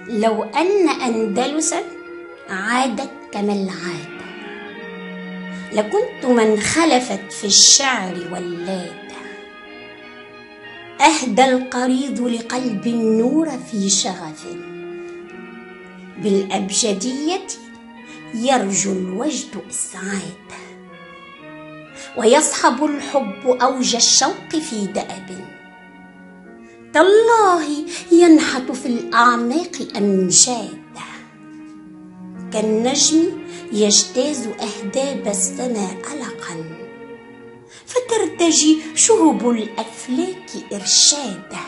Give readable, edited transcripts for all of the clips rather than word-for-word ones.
لو أن أندلسا عادت كما العادة لكنت من خلفت في الشعر واللادة. أهدى القريض لقلب النور في شغف، بالأبجدية يرجو الوجد إسعاد، ويصحب الحب أوج الشوق في دأب، تالله ينحت في الأعماق أمجاد، كالنجم يجتاز أهداب السماء ألقا، فترتجي شهب الأفلاك إرشادا،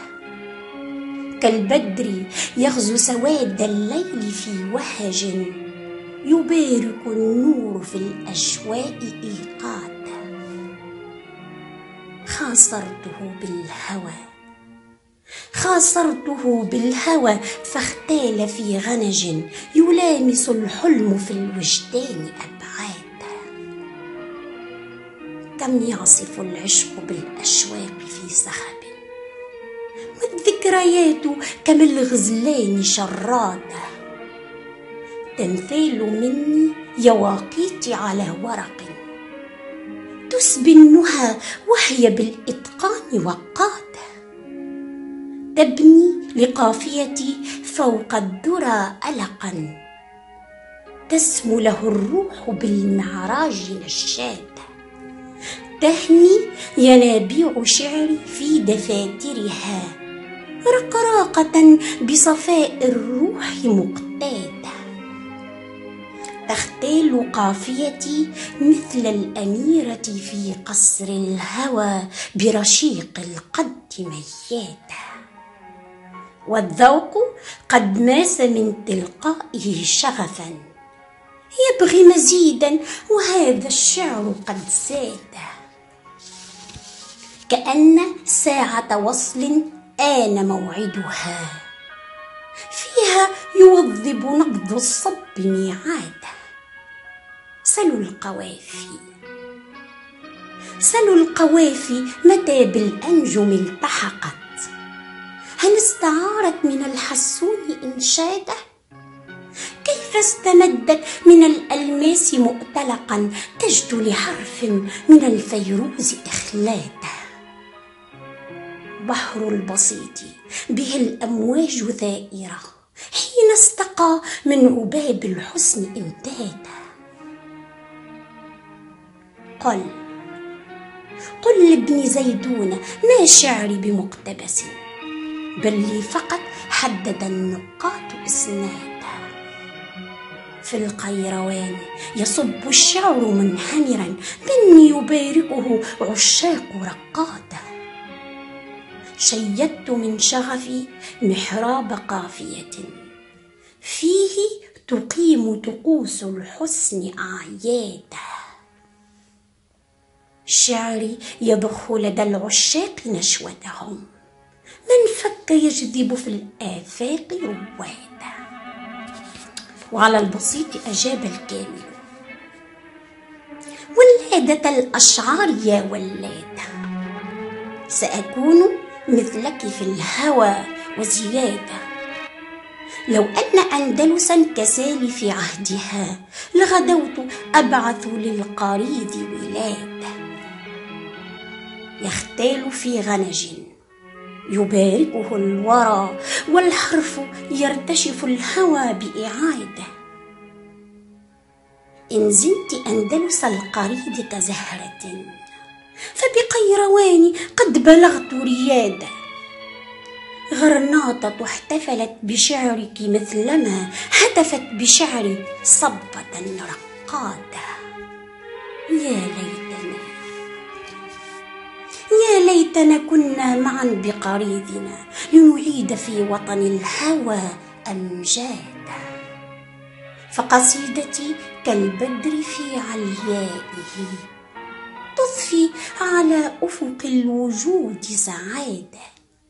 كالبدر يغزو سواد الليل في وهج، يبارك النور في الأجواء إيقادا. خاصرته بالهوى فاختال في غنج، يلامس الحلم في الوجدان أبعادا. كم يعصف العشق بالأشواق في سحب، والذكريات كم الغزلان شرادا، تمثال مني يواقيت على ورق، تسبي النهى وهي بالإتقان وقادا، تبني لقافيتي فوق الذرى ألقا، تسمو له الروح بالمعراج نشادا، تهني ينابيع شعري في دفاترها رقراقة بصفاء الروح مقتادا، تختال قافيتي مثل الأميرة في قصر الهوى برشيق القد ميادا، والذوق قد ماس من تلقائه شغفا، يبغي مزيدا وهذا الشعر قد سادا، كأن ساعة وصل آن موعدها، فيها يوظب نبض الصب ميعادا. سلوا القوافي متى بالأنجم التحقت، هل استعارت من الحسون إنشادا؟ كيف استمدت من الألماس مؤتلقا، تجد لحرف من الفيروز إخلادا. بحر البسيط به الأمواج ثائرة، حين استقى من عباب الحسن امتادا. قل لابن زيدون ما شعري بمقتبس، بل لي فقط حدد النقاط إسنادا. في القيروان يصب الشعر منهمرا، مني يباركه عشاق رقادا. شيدت من شغفي محراب قافية، فيه تقيم طقوس الحسن أعيادا. شعري يضخ لدى العشاق نشوتهم، من فك يجذب في الآفاق روادا. وعلى البسيط أجاب الكامل: ولادة الأشعار يا ولادة، سأكون مثلك في الهوى وزيادة. لو أن أندلسا كسالي في عهدها، لغدوت أبعث للقريض ولادة. يختال في غنج يباركه الورى، والحرف يرتشف الهوى بإعادة. إن زنت أندلس القريض كزهرة، فبقيروان قد بلغت ريادة. غرناطة احتفلت بشعرك مثلما هتفت بشعري صبة رقادة. يا ليتنا كنا معا بقريضنا، لنعيد في وطن الهوى أمجادا. فقصيدتي كالبدر في عليائه، تضفي على أفق الوجود سعادة.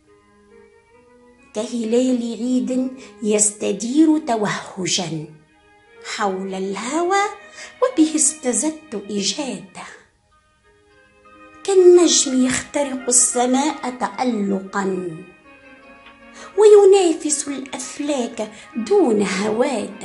كهلال عيد يستدير توهجا حول الهوى، وبه استزدت إجادة. كالنجم يخترق السماء تألقا، وينافس الأفلاك دون هواد.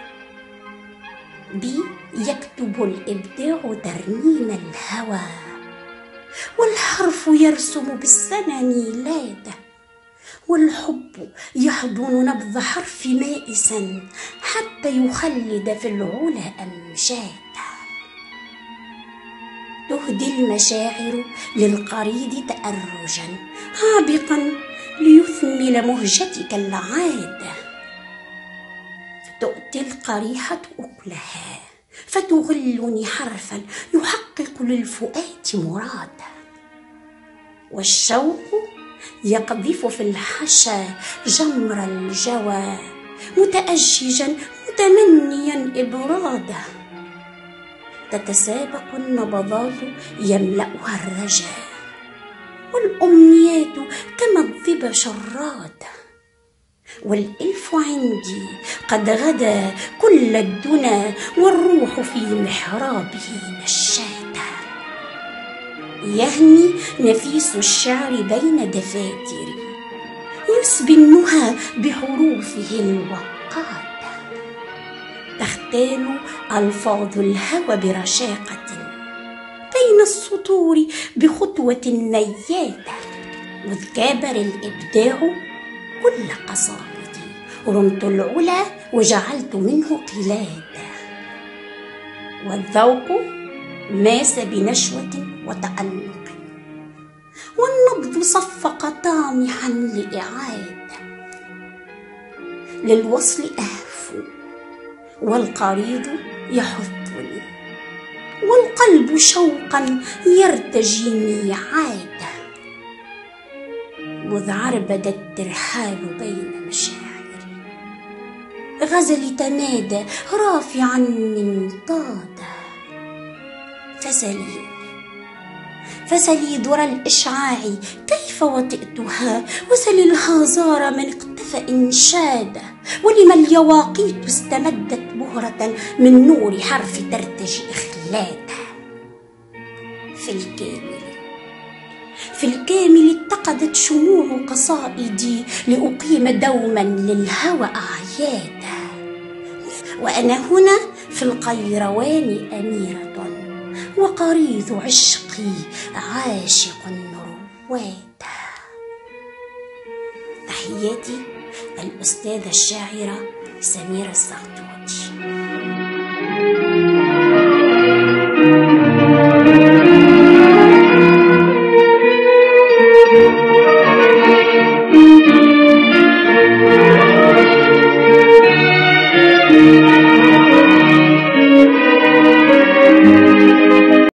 بي يكتب الإبداع ترنيم الهوى، والحرف يرسم بالسنة ميلاده، والحب يحضن نبض حرف مائسا حتى يخلد في العلا أمجاده. تهدي المشاعر للقريد تأرجا عابقا ليثمل مهجتك العادة. تؤتي القريحة أكلها فتغلني حرفا يحقق للفؤاد مرادا. والشوق يقذف في الحشا جمر الجوى متأججا متمنيا إبراده. تتسابق النبضات يملأها الرجاء، والأمنيات كما الظبا شرادة. والإلف عندي قد غدا كل الدنا، والروح في محرابه نشاتا. يهني نفيس الشعر بين دفاتري، يسبي النهى بحروفه الوقادة. تختال ألفاظ الهوى برشاقة بين السطور بخطوة نيادة. مذ كابر الإبداع كل قصائدي، رمت العلا وجعلت منه قلادة. والذوق ماس بنشوة وتألق، والنبض صفق طامحا لإعادة. للوصل أهفو والقريض يحثني، والقلب شوقا يرتجي ميعاده. مذ عربد الترحال بين مشاعري، غزلي تمادى رافعا منطادا. فسلي ذرى الإشعاع كيف وطئتها، وسل الهازار من اقتفى إنشادا. ولما اليواقيت استمدت بهرة من نور حرف ترتجي إخلادا. في الكامل اتقدت شموع قصائدي لأقيم دوما للهوى أعيادا. وأنا هنا في القيروان أميرة، وقريض عشقي عاشق روادا. تحياتي الأستاذة الشاعرة سميرة الزغتوري.